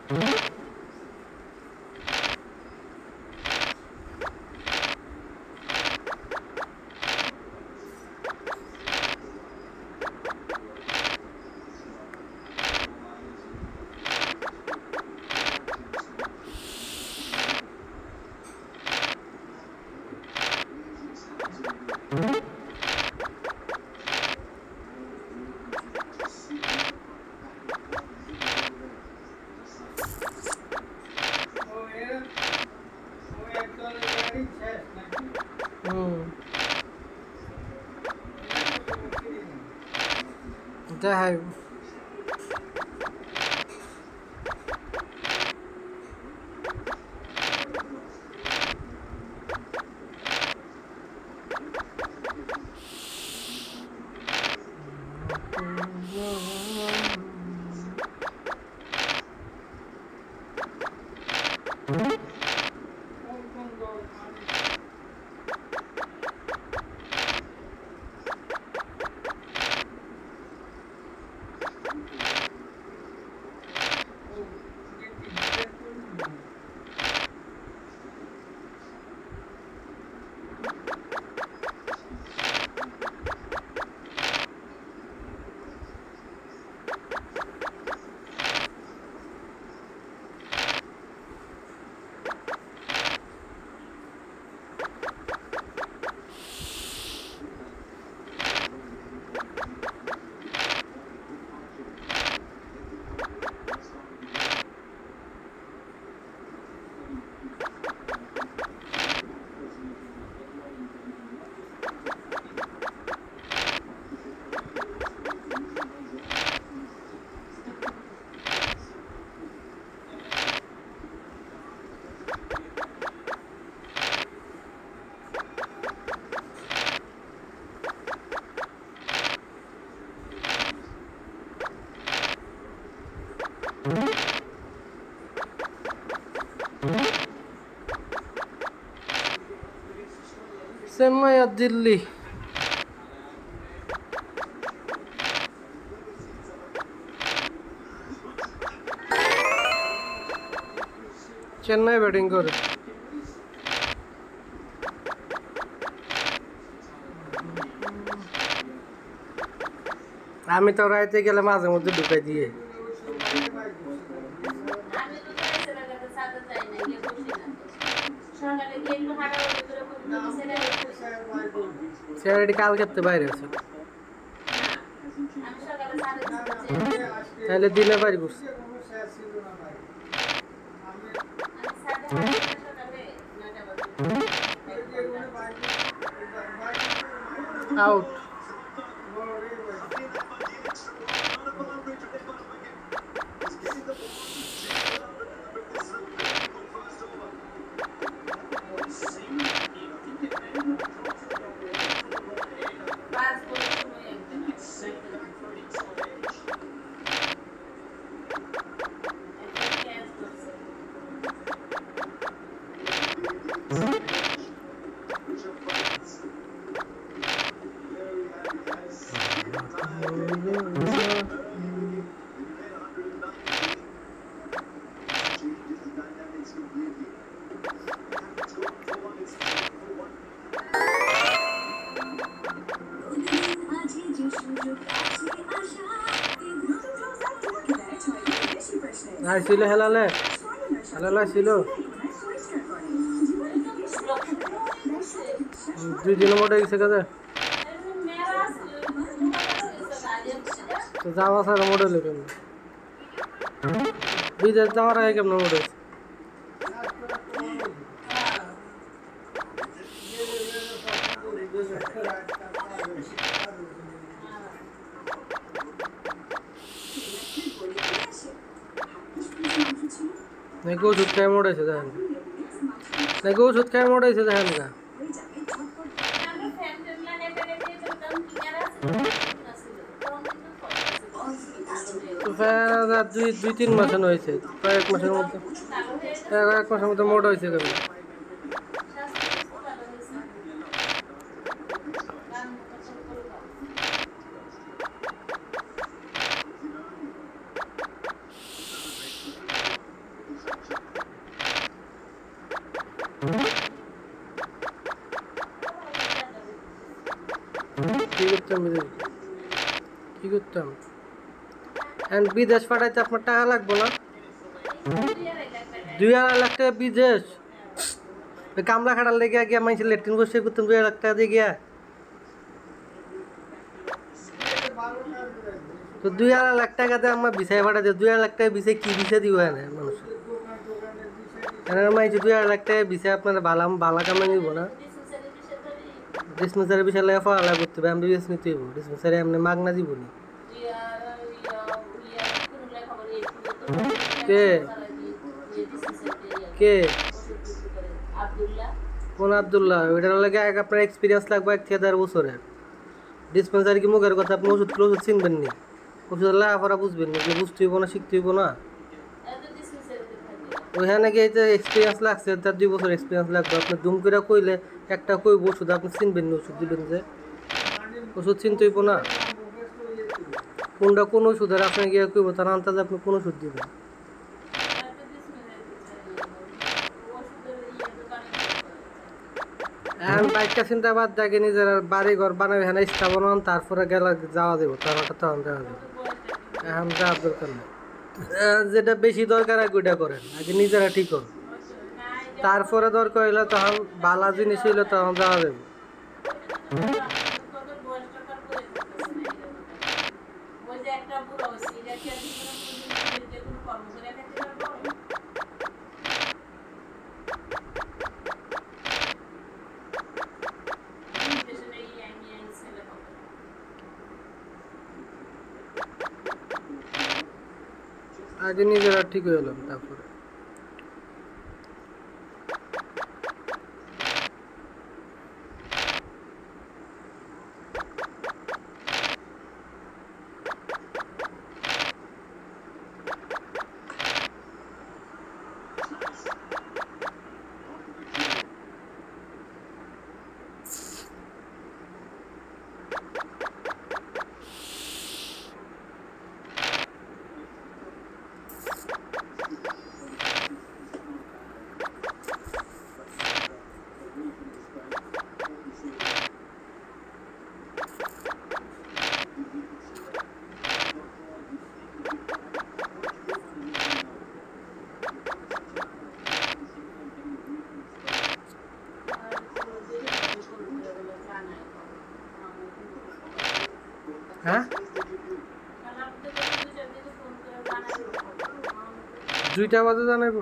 যাই চেন্নাই আর দিল্লি চেন্নাই ব্যাটিং করে আমি তো রাইতে গেলে মাঝে মধ্যে ঢুকাই দিয়ে কালকে বাইরে আছে তাহলে দিনে বাড়ি করছে আউট ছিল হেলালে হেলালে ছিল 2 দিন মোটে গেছে কাজে তো যাওয়া স্যার মোটে লেগে বিদেশ যাওয়ার আগে কেমন মোটে नहीं ओषुध खाए मोड़े से देखा नहीं ओषुध खाए मोड़े से देखा निका तो फिर 2-3 मास हुई थे प्राय 1 मासेर मध्य मोड़ हुई कभी কি করতাম এন্ড বিদেশ পাঠাইতে আপনার টাকা লাগবে না 2.5 লাখ টাকা বিদেশ কামলা খাটার লেগে গিয়া মানুষের লেট্রিন বসে করতাম 2 লাখ টাকা দিয়ে গিয়া তো 2.5 লাখ টাকাতে আমার ভিসায় পাঠাতে 2.5 লাখ টাকা ভিসায় কি ভিসা দিব না মানুষ মানুষ 2.5 লাখ টাকা ভিসা আপনার বালা কামে নিব না ডিসপেন্সারি বিষয় লাগে পড়ালা করতে হবে এমবিবিএস নিতে হইব ডিসপেন্সারি এমনি মাগনা দিব নি কে কে কোন আব্দুল্লাহ ওইটার লাগে আপনার এক্সপিরিয়েন্স লাগবে 1 বছরের ডিসপেন্সারি কি মুখের কথা আপনি ওষুধ চিনবেন নি ওষুধ লেখাপড়া বুঝবেন না বুঝতে হইব না শিখতে হইব না ওইখানে গিয়ে এক্সপিরিয়েন্স লাগছে তার 2 বছর এক্সপিরিয়েন্স লাগবে আপনি দুম করে কইলে একটা কইব ওষুধ আপনি চিনবেন না ওষুধ দিবেন যে ওষুধ চিনতে হইব না কোনটা কোন ওষুধের আপনি গিয়ে কইব তার আন্দাজে আপনি কোন ওষুধ দিবেন এখন বাইকটা চিন্তা বাদ দেখে নিজের বাড়ি ঘর বানাবে এখানে স্থাপন তারপরে গেলে যাওয়া দেবো তারপরটা তখন যাওয়া দেবো এখন যাওয়ার দরকার নেই যেটা বেশি দরকার আগে ওইটা করেন আগে নিজেরা ঠিক করুন তারপরে দরকার হইলে তখন বালা জিনিস হইলে তখন যাওয়া দেবো আগে নিজেরা ঠিক হয়ে গেলাম তারপরে হ্যাঁ 2টা বাজে জানাইব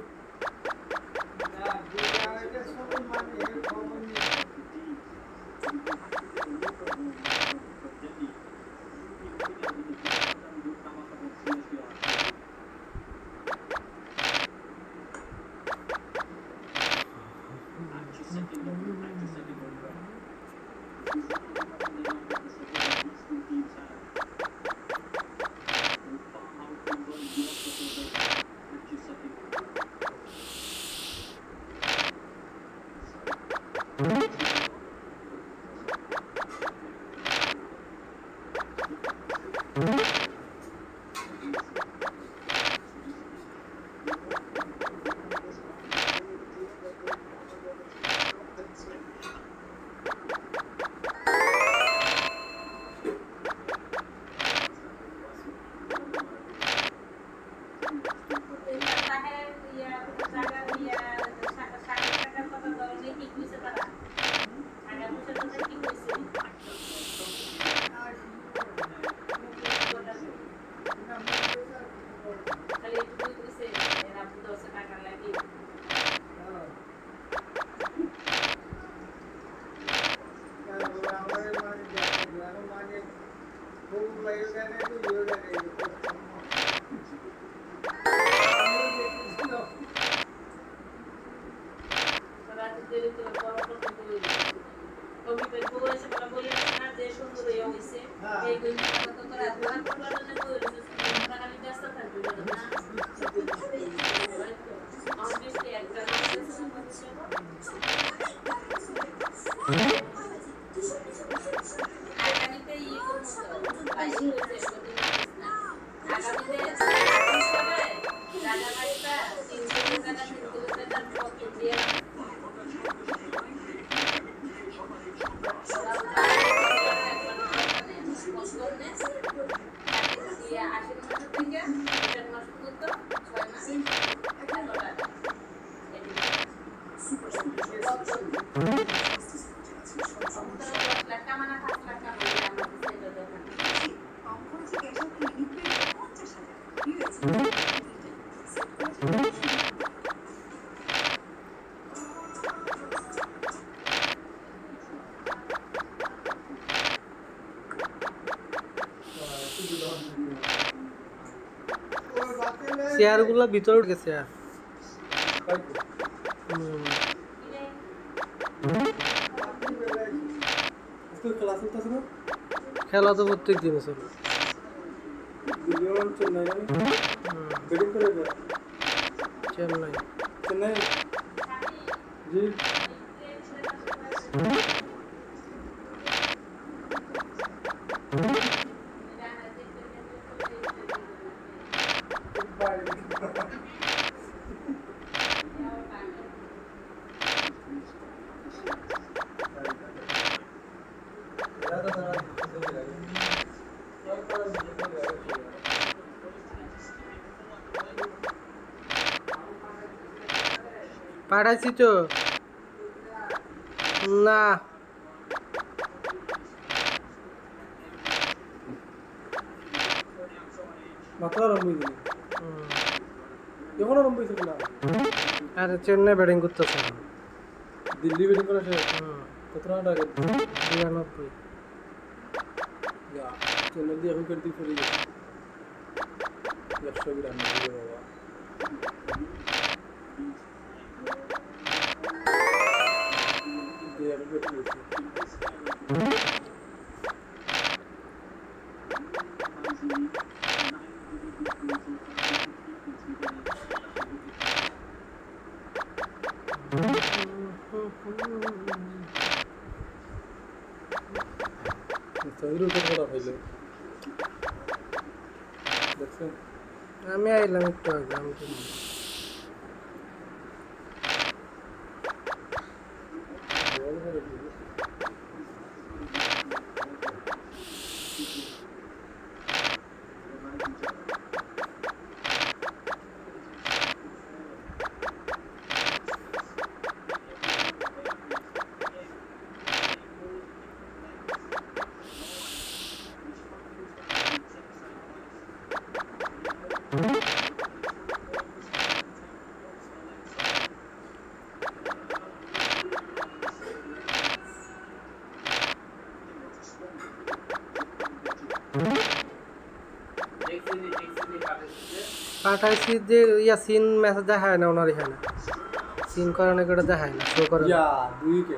চেয়ারগুলো ভিতরে উঠে গেছে। খেলা তো প্রত্যেক দিন চলে। চেন্নাই চেন্নাই জি পাঠাইছি তো না। আরে চেন্নাই ব্যাটিং করতেছে, দিল্লি ব্যাটিং করে কত রান আগে 92। চেন্নাই দিয়ে এখন করতে পড়ে গেছে 100 রান বাবা। আমি আইলাম একটু আগে। পাঠাইছি যে ইয়া সিন মেসেজ দেখায় না ওনার এখানে, সিন করে না করে দেখায় না, শো করে ইয়া 2 উইকেট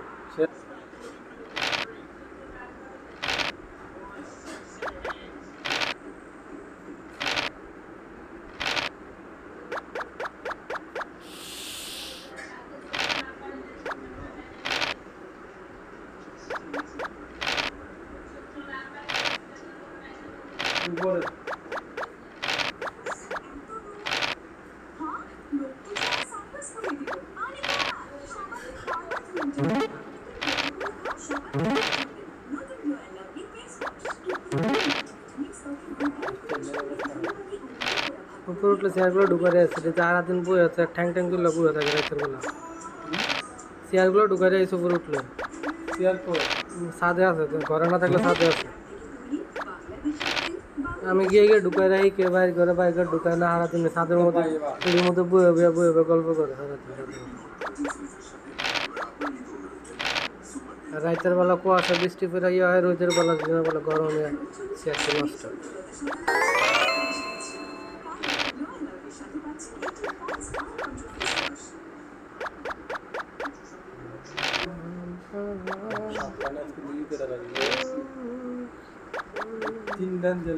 উপরে উপরে উঠলে চেয়ারগুলো ঢুকারে আছে, চার দিন বই আছে, ঠ্যাং ঠ্যাং তুললে বই থাকে রাইতের বেলা। চেয়ারগুলো ঢুকারে আছে উপরে উঠলে। চেয়ার তো ছাদে আছে, ঘরে না থাকলে ছাদে আছে। আমি গিয়ে গিয়ে ঢুকাই রাখি, কে বাইর করে বাইর করে ঢুকায় না, সারা দিন ছাদের মধ্যে এর মধ্যে বয়ে বয়ে বয়ে বয়ে গল্প করে সারাদিন। রাইতের বেলা কুয়াশা বৃষ্টি ফেরা ইয়ে হয়, রোদের বেলা দিনের বেলা গরমে চেয়ারটি নষ্ট। তিন রান জেল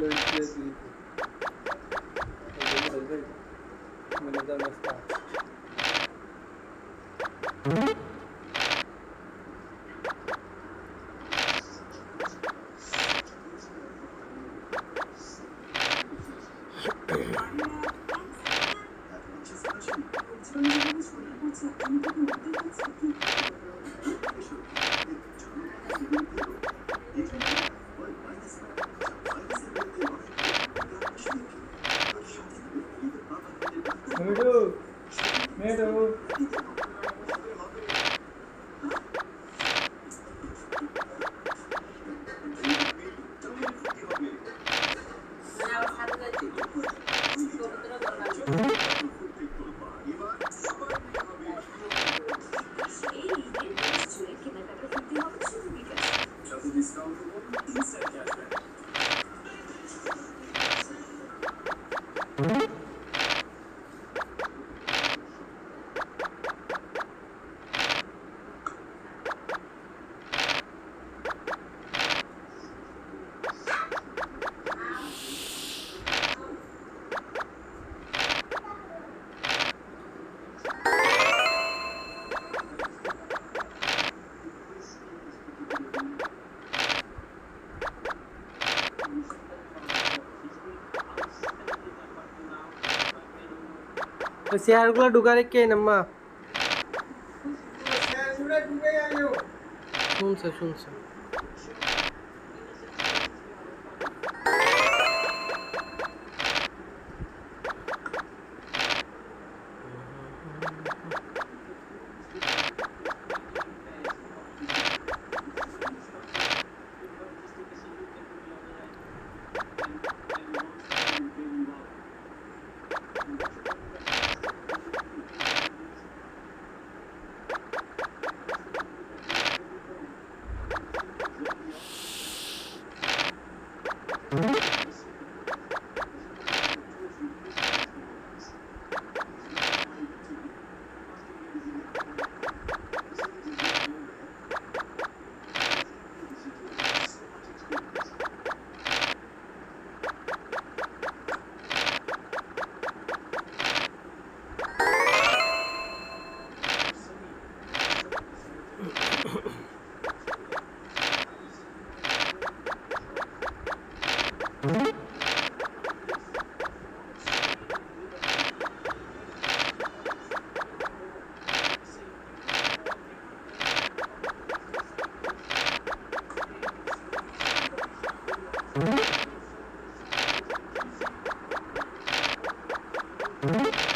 চেয়ারগুলো ঢুকারে কে নাম্মা শুনছে শুনছে Mm-hmm.